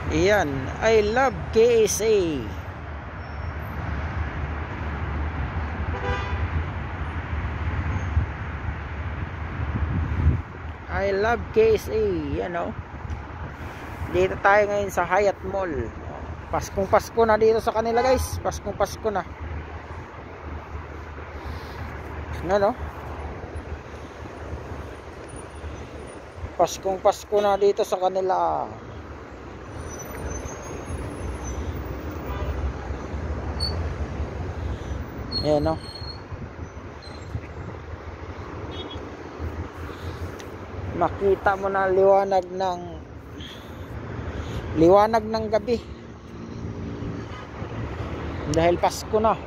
Iyan, I love KSA. I love KSA, yan o. Dito tayo ngayon sa Hyatt Mall. Paskong Pasko na dito sa kanila, guys. Paskong Pasko na. Ano? Paskong Pasko na dito sa kanila. Ayan o. Makita mo na liwanag ng gabi. Dahil Pasko na.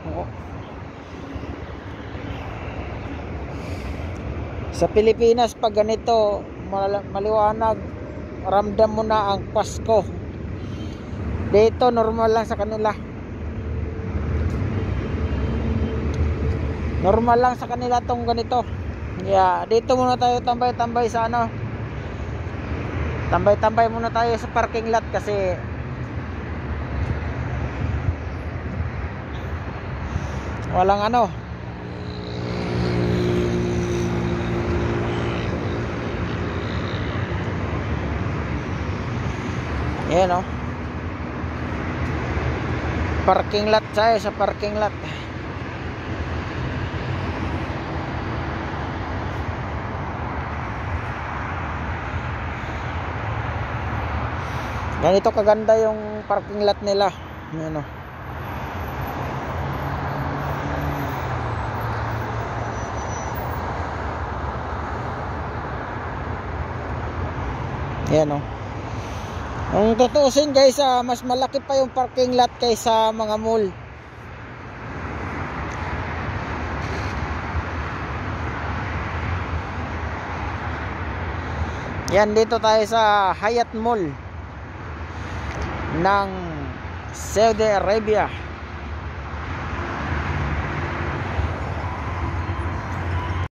Sa Pilipinas pag ganito maliwanag, ramdam mo na ang Pasko. Dito normal lang sa kanila. Normal lang sa kanila tong ganito. Yeah, dito muna tayo tambay-tambay sa ano. Tambay-tambay muna tayo sa parking lot kasi walang ano. Ayan o. Parking lot tayo sa parking lot. Ganito kaganda yung parking lot nila. Ayan o. Ayan o. Ang tutuusin guys, mas malaki pa yung parking lot kaysa mga mall. Yan, dito tayo sa Hyatt Mall ng Saudi Arabia.